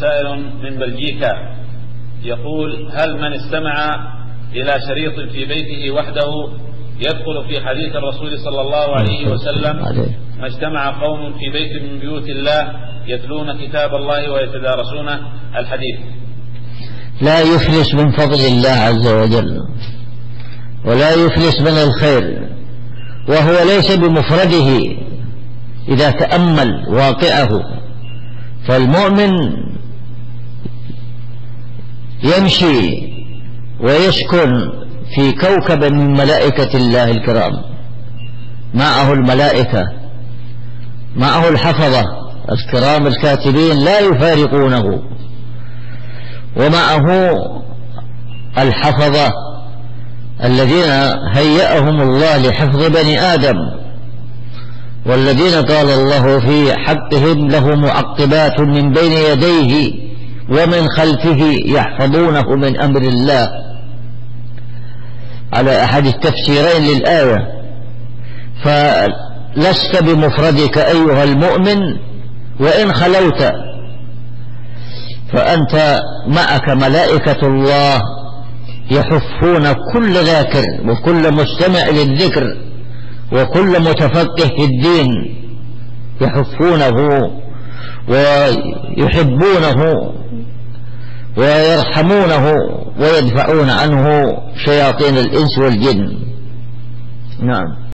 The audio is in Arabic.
سائل من بلجيكا يقول: هل من استمع إلى شريط في بيته وحده يدخل في حديث الرسول صلى الله عليه وسلم: ما اجتمع قوم في بيت من بيوت الله يتلون كتاب الله ويتدارسونه الحديث؟ لا يفلس من فضل الله عز وجل ولا يفلس من الخير، وهو ليس بمفرده إذا تأمل واقعه. فالمؤمن يمشي ويسكن في كوكب من ملائكة الله الكرام، معه الملائكة، معه الحفظة الكرام الكاتبين لا يفارقونه، ومعه الحفظة الذين هيأهم الله لحفظ بني آدم، والذين قال الله في حقهم: له معقبات من بين يديه ومن خلفه يحفظونه من أمر الله، على أحد التفسيرين للآية. فلست بمفردك أيها المؤمن وإن خلوت، فأنت معك ملائكة الله يحفون كل ذاكر وكل مستمع للذكر وكل متفقه في الدين، يحفونه ويحبونه ويرحمونه ويدفعون عنه شياطين الإنس والجن. نعم.